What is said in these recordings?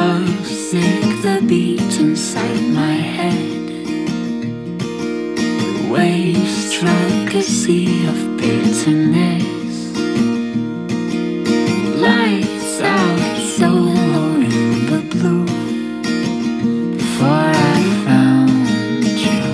sick the beat inside my head. Waves struck a sea of bitterness. Lights out solo in the blue. Before I found you,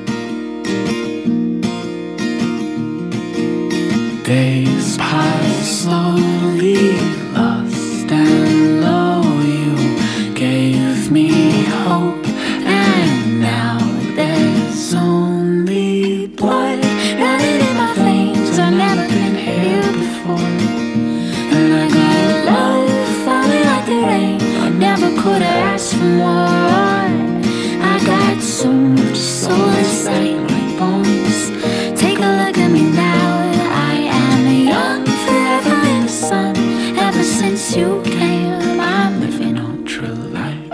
days passed slowly, lost and low. You gave me hope, and now there's only blood running in my veins. I've never been here before, and I got love falling like the rain. I never could have asked for more. I got so much soul inside my bones. Take a look at me now. I am young, forever in the sun. Ever since you came, I'm living ultra life.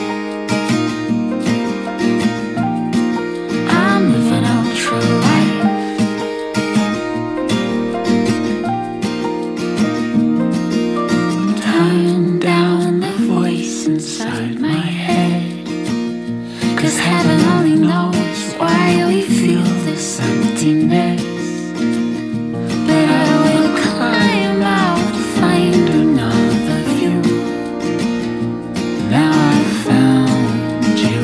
I'm living ultra life. Turn down the voice inside my head, 'cause heaven only knows why we feel this emptiness. But I will climb out, find another view. Now I found you.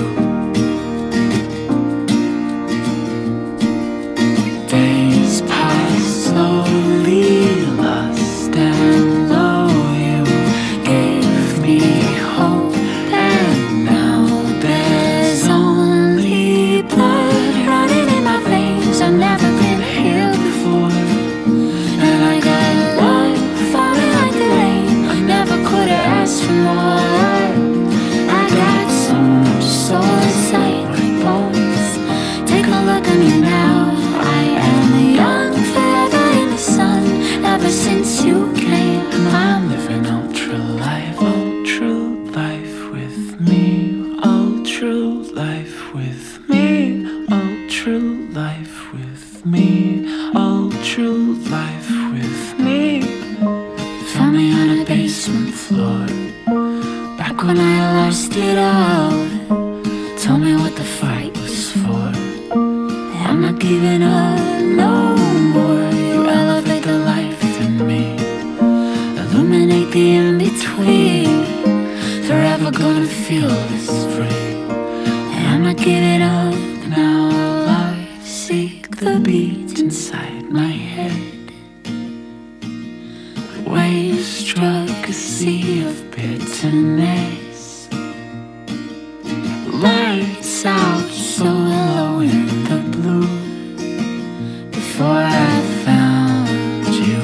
Days pass slowly, lost and low. You gave me hope, and now there's only blood running in my veins. I've never been here before, and I got love falling like the rain. I never could have asked for more. I got so much soul inside my bones. Take a look at me now. I am young, forever in the sun. Ever since you came, I'm living ultra life. Ultra life with me. Ultra life with me. Ultra life with me. Ultra life with me. Found me on a basement floor, back when I lost it all. Told me what the fight was for. I'm not giving up no more. You elevate the life in me, illuminate the in-between. Forever gonna feel this free, and I'm not giving up now. Life seek the beat inside my head. Waves struck a sea of bitterness. Lights out so low in the blue. Before I found you,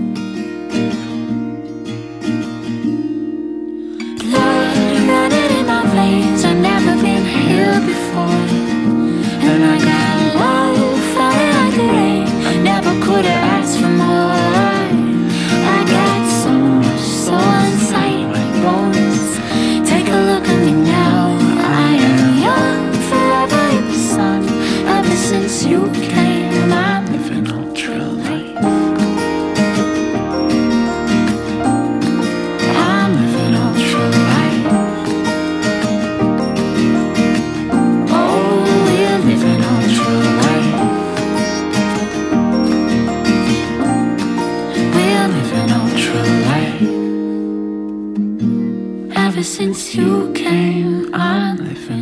blood running in my veins. I've never been here before, and I got love falling like the rain. I never could have asked for more. I got so much soul inside my bones. Take a look at me now. I am young, forever in the sun. Ever since you came, I'm living ultra life. I'm living ultra life. Oh, we're living ultra life. We're living ultra life. Ever since you came, I'm living